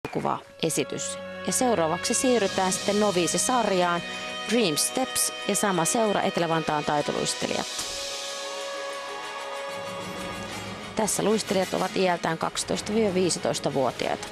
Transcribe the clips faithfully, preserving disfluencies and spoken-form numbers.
jatkuva esitys. Ja seuraavaksi siirrytään sitten Novice-sarjaan, Dream Steps ja sama seura Etelä-Vantaan taitoluistelijat. Tässä luistelijat ovat iältään kaksitoista–viisitoista-vuotiaita.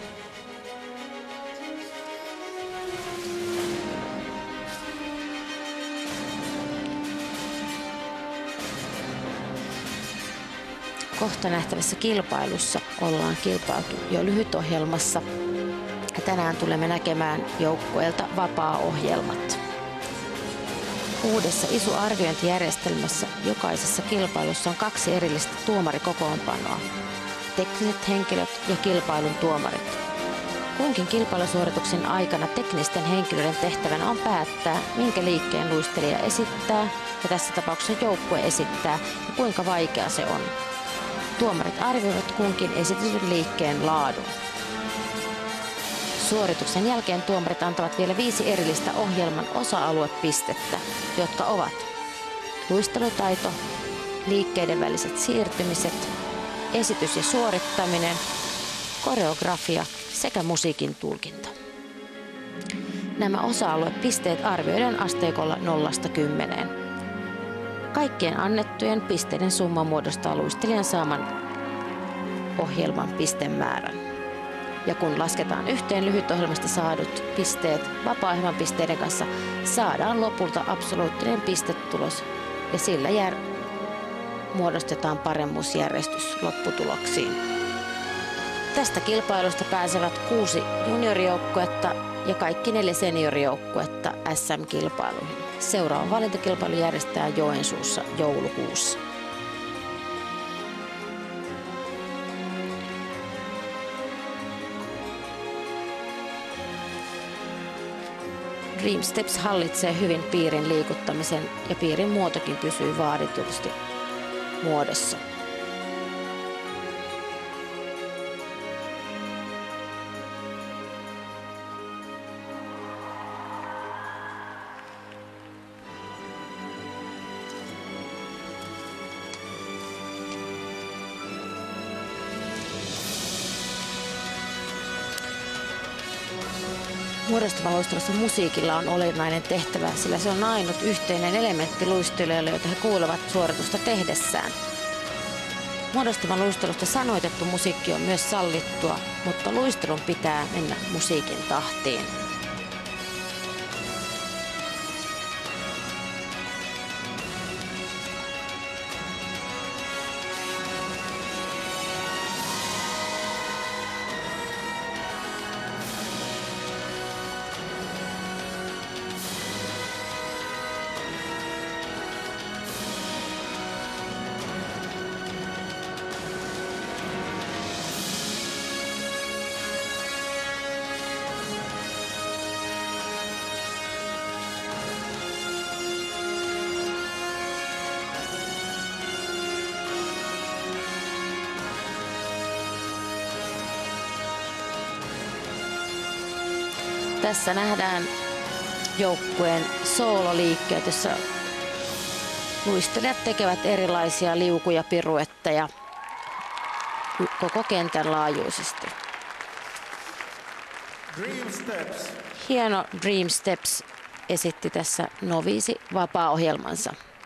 Kohta nähtävässä kilpailussa ollaan kilpailtu jo lyhytohjelmassa ja tänään tulemme näkemään joukkueelta vapaa-ohjelmat. Uudessa I S U-arviointijärjestelmässä jokaisessa kilpailussa on kaksi erillistä tuomarikokoonpanoa, tekniset henkilöt ja kilpailun tuomarit. Kunkin kilpailusuorituksen aikana teknisten henkilöiden tehtävänä on päättää, minkä liikkeen luistelija esittää ja tässä tapauksessa joukkue esittää ja kuinka vaikea se on. Tuomarit arvioivat kunkin esitetyn liikkeen laadun. Suorituksen jälkeen tuomarit antavat vielä viisi erillistä ohjelman osa-aluepistettä, jotka ovat luistelutaito, liikkeiden väliset siirtymiset, esitys ja suorittaminen, koreografia sekä musiikin tulkinta. Nämä osa-aluepisteet arvioidaan asteikolla nollasta kymmeneen. Kaikkien annettujen pisteiden summa muodostaa luistelijan saaman ohjelman pistemäärän. Ja kun lasketaan yhteen lyhytohjelmasta saadut pisteet vapaa-ohjelman pisteiden kanssa, saadaan lopulta absoluuttinen pistetulos ja sillä jär... muodostetaan paremmuusjärjestys lopputuloksiin. Tästä kilpailusta pääsevät kuusi juniorijoukkuetta ja kaikki neljä seniorijoukkuetta S M-kilpailuihin. Seuraava valintakilpailu järjestetään Joensuussa joulukuussa. Dream Steps hallitsee hyvin piirin liikuttamisen ja piirin muotokin pysyy vaaditusti muodossa. Muodostavan luistelussa musiikilla on olennainen tehtävä, sillä se on ainut yhteinen elementti luistelijoille, jota he kuulevat suoritusta tehdessään. Muodostavan luistelusta sanoitettu musiikki on myös sallittua, mutta luistelun pitää mennä musiikin tahtiin. Tässä nähdään joukkueen soololiikkeet, jossa luistelijat tekevät erilaisia liukuja, piruetteja koko kentän laajuisesti. Dream Steps. Hieno Dream Steps esitti tässä Novice vapaa-ohjelmansa.